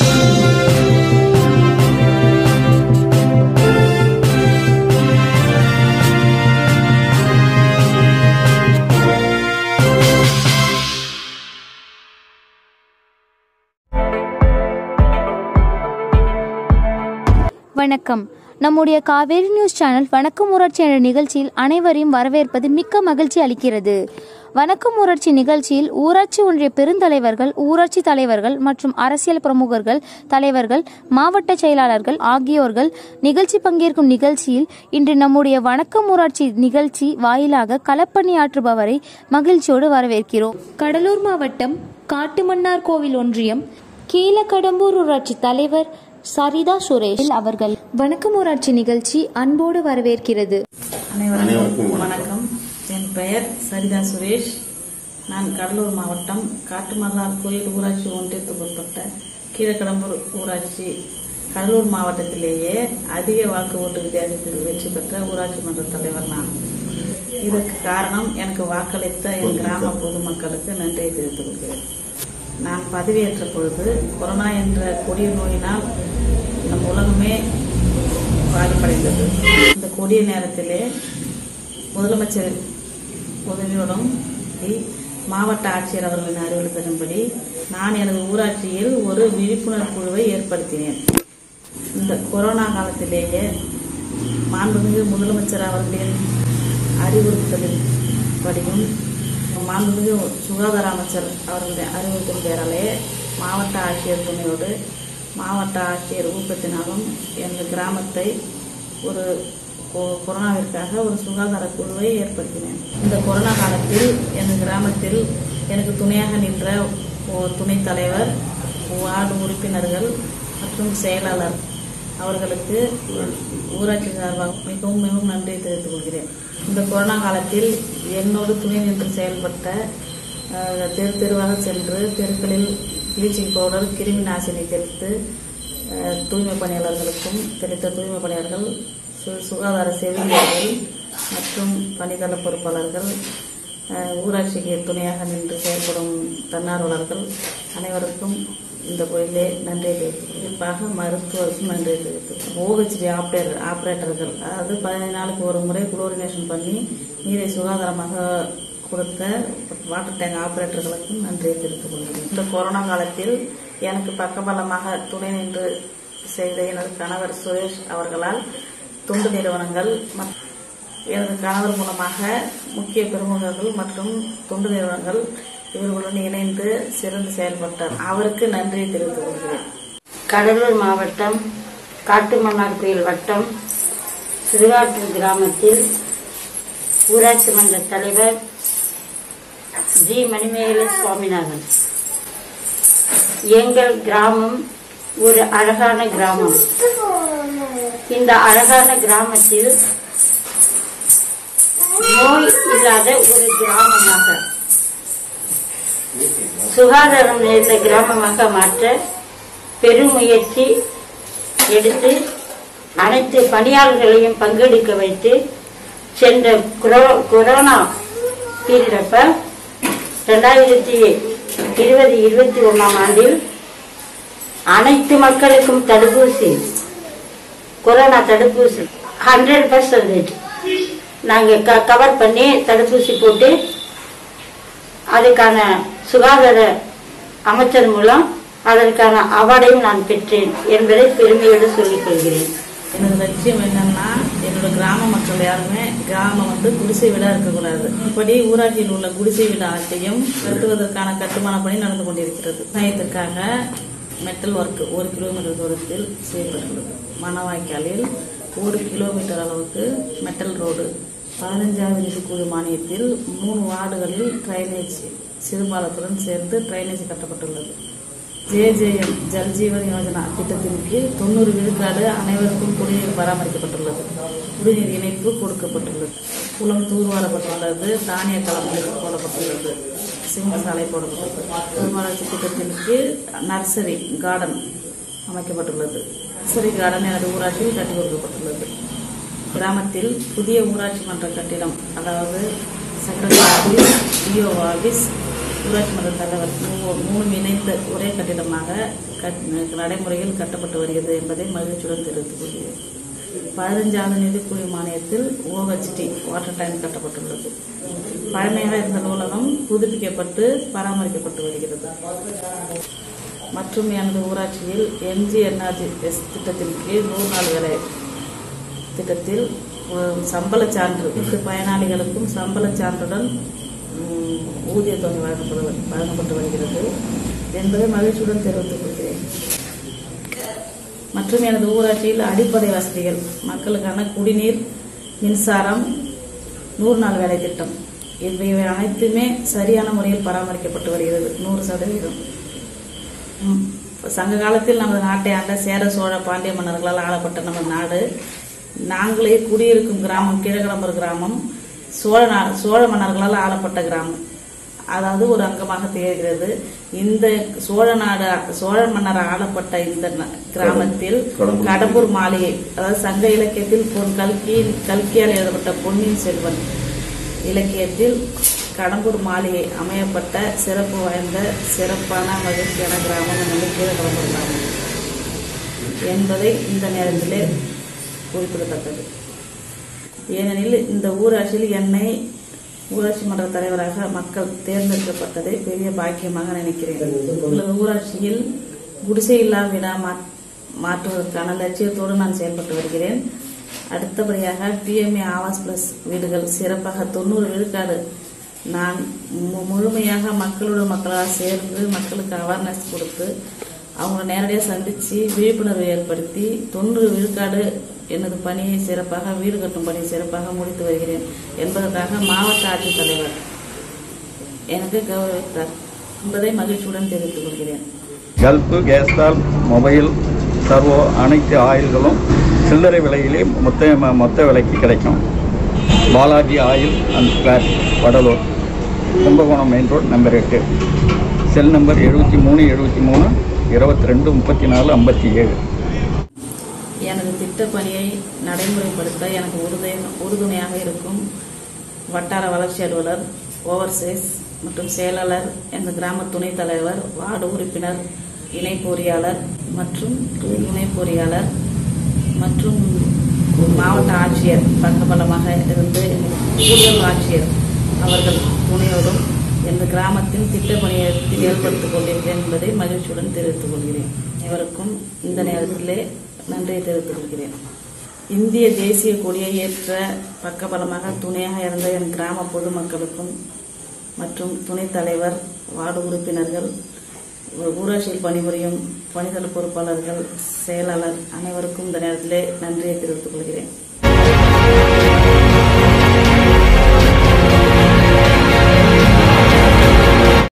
வணக்கம். நம்முடைய Kaveri news channel வணக்கம் ஊராட்சி என்ற நிகழ்ச்சியில் அனைவரையும் வரவேற்பது மிக்க மகிழ்ச்சி அளிக்கிறது. வணக்கம் ஊராட்சி நிகழ்ச்சியில் ஊராட்சி ஒன்றிய பெருந்தலைவர்கள், ஊராட்சி தலைவர்கள் மற்றும் அரசியல் பிரமுகர்கள், தலைவர்கள், மாவட்ட செயலாளர்கள் ஆகியோர்கள் நிகழ்ச்சி பங்கேற்கும் நிகழ்ச்சியில் இன்று நம்முடைய வணக்கம் ஊராட்சி நிகழ்ச்சி வாயிலாக களப்பணியாற்றுபவரை மகிழ்ச்சியோடு வரவேற்கிறோம். கடலூர் மாவட்டம் காட்டுமன்னார் கோவில் ஒன்றியம் கீழக்கடம்பூர் ஊராட்சி தலைவர் சரிதா சுரேஷ் அவர்கள் வணக்கம் ஊராட்சி நிகழ்ச்சி அன்போடு வரவேற்கிறது. அனைவருக்கும் வணக்கம். என் பெயர் சரிதா சுரேஷ். நான் கடலூர் மாவட்டம் காட்டுமன்னார் கோயில் ஊராட்சி ஒன்றியத்துக்கு உட்பட்ட கீழக்கடம்பூர் ஊராட்சி கடலூர் மாவட்டத்திலேயே அதிக வாக்கு ஓட்டு வித்தியாசத்தில் வெற்றி பெற்ற ஊராட்சி மன்ற தலைவர் நான். இதற்கு காரணம் எனக்கு வாக்களித்த என் கிராம பொதுமக்களுக்கு நன்றியை தெரிவித்துக் கொள்கிறேன். நான் பதவியேற்ற பொழுது கொரோனா என்ற கொடிய நோயினால் நம் உலகமே பாதிப்படைந்தது. இந்த கொடிய நேரத்திலே முதலமைச்சர் உதவியுடன் மாவட்ட ஆட்சியர் அவர்களின் அறிவுறுத்தலின்படி நான் எனது ஊராட்சியில் ஒரு விழிப்புணர்வு குழுவை ஏற்படுத்தினேன். இந்த கொரோனா காலத்திலேயே மாண்புமிகு முதலமைச்சர் அவர்களின் அறிவுறுத்தலின்படியும் மாண்புமிகு சுகாதார அமைச்சர் அவர்களுடைய அறிவுறுத்தல் பேராலே மாவட்ட ஆட்சியர் துணையோடு மாவட்ட ஆட்சியர் ஊக்கத்தினாலும் எங்கள் கிராமத்தை ஒரு கொரோனாவிற்காக ஒரு சுகாதார குழுவை ஏற்படுத்தினேன். இந்த கொரோனா காலத்தில் எங்கள் கிராமத்தில் எனக்கு துணையாக நின்ற துணைத் தலைவர், வார்டு உறுப்பினர்கள் மற்றும் செயலாளர் அவர்களுக்கு ஊராட்சி சார்பாக மிகவும் நன்றி தெரிவித்துக் கொள்கிறேன். இந்த கொரோனா காலத்தில் என்னோடு துணை நின்று செயல்பட்ட தெருவாக சென்று தெருக்களில் ப்ளீச்சிங் பவுடர், கிருமி நாசினி தெளித்து தூய்மை பணியாளர்களுக்கும் தெளித்த தூய்மை பணியாளர்கள், சுகாதார செவிலியர்கள் மற்றும் பணித்தள பொறுப்பாளர்கள், ஊராட்சிக்கு துணையாக நின்று செயல்படும் தன்னார்வலர்கள் அனைவருக்கும் இந்த கோயிலே நன்றி தெரிவித்து, குறிப்பாக மருத்துவருக்கும் நன்றி தெரிவித்து, OHD ஆபரேட்டர்கள், அதாவது 15 நாளுக்கு ஒரு முறை குளோரினேஷன் பண்ணி நீரை சுகாதாரமாக கொடுத்த வாட்டர் டேங்க் ஆபரேட்டர்களுக்கும் நன்றியை தெரிவித்துக் கொள்கிறேன். இந்த கொரோனா காலத்தில் எனக்கு பக்கபலமாக துணை நின்று செய்த எனது கணவர் சுரேஷ் அவர்களால் தொண்டு நிறுவனங்கள், எனது கணவர் மூலமாக முக்கிய பிரமுகர்கள் மற்றும் தொண்டு நிறுவனங்கள் இவர்களுடன் இணைந்து சிறந்து செயல்பட்டார். அவருக்கு நன்றியை தெரிவித்துக் கொள்கிறேன். கடலூர் மாவட்டம் காட்டுமன்னார் கோயில் வட்டம் சிறுகாட்டூர் கிராமத்தில் ஊராட்சி மன்ற தலைவர் ஜி மணிமேகலை சுவாமிநாதன். எங்கள் கிராமம் ஒரு அழகான கிராமம். இந்த அழகான கிராமத்தில் நோய் இல்லாத ஒரு கிராமமாக, சுகாதாரம் நிறைந்த கிராமமாக மாற்ற பெருமுயற்சி எடுத்து அனைத்து பணியாளர்களையும் பங்கெடுக்க வைத்து சென்ற கொரோனா பீரியடப்ப 2020-21 ஆண்டில் அனைத்து மக்களுக்கும் தடுப்பூசி, கொரோனா தடுப்பூசி 100% நாங்கள் கவர் பண்ணி தடுப்பூசி போட்டு அதுக்கான சுகாதார அமைச்சர் மூலம் அதற்கான அவார்டையும் நான் பெற்றேன் என்பதை பெருமையோடு சொல்லிக் கொள்கிறேன். எனது லட்சியம் என்னன்னா, என்னோட கிராம மக்கள் யாருமே கிராமம் குடிசை வீடா இருக்கக்கூடாது. இப்படி ஊராட்சியில் உள்ள குடிசை வீடு அனைத்தையும் கட்டுவதற்கான கட்டுமான பணி நடந்து கொண்டிருக்கிறது. விவசாயத்திற்காக மெட்டல் ஒர்க் 1 கிலோமீட்டர் தூரத்தில் செய்யப்பட்டுள்ளது. மணவாய்க்காலில் 1 கிலோமீட்டர் அளவுக்கு மெட்டல் ரோடு, 15வது நிதிக்குழு மானியத்தில் 3 வார்டுகளில் டிரைனேஜ் சிறுபாலத்துடன் சேர்த்து டிரைனேஜ் கட்டப்பட்டுள்ளது. JJM ஜல் ஜீவன் யோஜனா திட்டத்தின் கீழ் 90 விழுக்காடு அனைவருக்கும் குடிநீர் பராமரிக்கப்பட்டுள்ளது. குடிநீர் இணைப்பு கொடுக்கப்பட்டுள்ளது. குளம் தூர்வாரப்பட்டுள்ளது. தானிய களங்கள் போடப்பட்டுள்ளது. சிமெண்ட் சாலை போடப்பட்டுள்ளது. வளர்ச்சி திட்டத்தின் கீழ் நர்சரி கார்டன் அமைக்கப்பட்டுள்ளது. நர்சரி கார்டன் எனது ஊராட்சியில் கட்டி கொடுக்கப்பட்டுள்ளது. கிராமத்தில் புதிய ஊராட்சி மன்ற கட்டிடம், அதாவது செக்ரட்டரி ஆபீஸ், DO ஆபீஸ், ஊராட்சி மன்ற தலைவர் மூணும் இணைந்த ஒரே கட்டிடமாக நடைமுறையில் கட்டப்பட்டு வருகிறது என்பதை மகிழ்ச்சியுடன் தெரிவித்துக் கொள்கிறேன். 15வது நிதிக்குழு மானியத்தில் OHT வாட்டர் டேங்க் கட்டப்பட்டுள்ளது. பழமையாக இருந்த நூலகம் புதுப்பிக்கப்பட்டு பராமரிக்கப்பட்டு வருகிறது. மற்றும் எனது ஊராட்சியில் MGNRGS திட்டத்தின் கீழ் 100 நாள் வேலை திட்டத்தில் சம்பள சான்று பயனாளிகளுக்கும் சம்பள சான்றுடன் ஊதிய தொகை வழங்கப்பட்டு வருகிறது என்பதை மகிழ்ச்சியுடன் தெரிவித்துக் கொள்கிறேன். மற்றும் எனது ஊராட்சியில் அடிப்படை வசதிகள் மக்களுக்கான குடிநீர், மின்சாரம், 100 நாள் வேலை திட்டம் இவை அனைத்துமே சரியான முறையில் பராமரிக்கப்பட்டு வருகிறது 100%. சங்க காலத்தில் நமது நாட்டை ஆண்ட சேர, சோழ, பாண்டிய மன்னர்களால் ஆளப்பட்ட நமது நாடு. நாங்களே குடியிருக்கும் கிராமம் ழகடம கிராமம் சோழ மன்னர்களால் ஆளப்பட்ட கிராமம், அதாவது ஒரு அங்கமாக திகழ்கிறது. இந்த சோழ மன்னர் ஆளப்பட்ட இந்த கிராமத்தில் கடம்பூர் மாளிகை, அதாவது சங்க இலக்கியத்தில் கல்கியால் எழுதப்பட்ட பொன்னியின் செல்வன் இலக்கியத்தில் கடம்பூர் மாளிகை அமையப்பட்ட சிறப்பு வாய்ந்த சிறப்பான மகிழ்ச்சியான கிராமம் ழகடம கிராமம் என்பதை இந்த நேரத்திலே குறிப்பிடத்தக்கது. ஏனெனில் இந்த ஊராட்சியில் என்னை ஊராட்சி மன்ற தலைவராக மக்கள் தேர்ந்தெடுக்கப்பட்டதை பெரிய பாக்கியமாக நினைக்கிறேன். உங்களது ஊராட்சியில் குடிசை இல்லா வீடா மாற்றுவதற்கான லட்சியத்தோடு நான் செயல்பட்டு வருகிறேன். அடுத்தபடியாக PMA ஆவாஸ் பிளஸ் வீடுகள் சிறப்பாக 90 விழுக்காடு நான் முழுமையாக மக்களாக சேர்ந்து மக்களுக்கு அவேர்னஸ் கொடுத்து அவங்களை நேரடியாக சந்தித்து விழிப்புணர்வு ஏற்படுத்தி 90 விழுக்காடு எனது பணியை சிறப்பாக வீடு கட்டும் பணியை சிறப்பாக முடித்து வருகிறேன் என்பதற்காக மாவட்ட ஆட்சித்தலைவர் எனக்கு கௌரவித்தார் என்பதை மகிழ்ச்சியுடன் தெரிவித்துக் கொள்கிறேன். கல்ஃபு, கேஸ்டால், மொபைல், சர்வோ அனைத்து ஆயில்களும் சில்லறை விலையிலே மொத்த விலைக்கு கிடைக்கும். Balaji oil and spare, Vadalur, Kumbakonam main road, number 8, cell number 73 73 22 34 57. எனது திட்டப்பணியை நடைமுறைப்படுத்த எனக்கு உறுதுணையாக இருக்கும் வட்டார வளர்ச்சி அலுவலர், ஓவர்சீஸ் மற்றும் செயலாளர், எனது கிராம துணைத் தலைவர், வார்டு உறுப்பினர், இணை பொறியாளர் மற்றும் துணை பொறியாளர் மற்றும் மாவட்ட ஆட்சியர் பக்கபலமாக இருந்து கூடுதல் ஆட்சியர் அவர்கள் துணையோடும் எனது கிராமத்தின் திட்டப்பணியை ஏற்படுத்திக் கொண்டிருக்கிறேன் என்பதை மகிழ்ச்சியுடன் தெரிவித்துக் கொள்கிறேன். இவருக்கும் இந்த நேரத்திலே நன்றியை தெரிவித்துக் கொள்கிறேன். இந்திய தேசிய கொடியை ஏற்ற பக்கபலமாக துணையாக இருந்த என் கிராம பொதுமக்களுக்கும் மற்றும் துணைத் தலைவர், வார்டு உறுப்பினர்கள், ஊராட்சியில் பணிபுரியும் பணிதள பொறுப்பாளர்கள், செயலாளர் அனைவருக்கும் இந்த நேரத்திலே நன்றியை தெரிவித்துக் கொள்கிறேன்.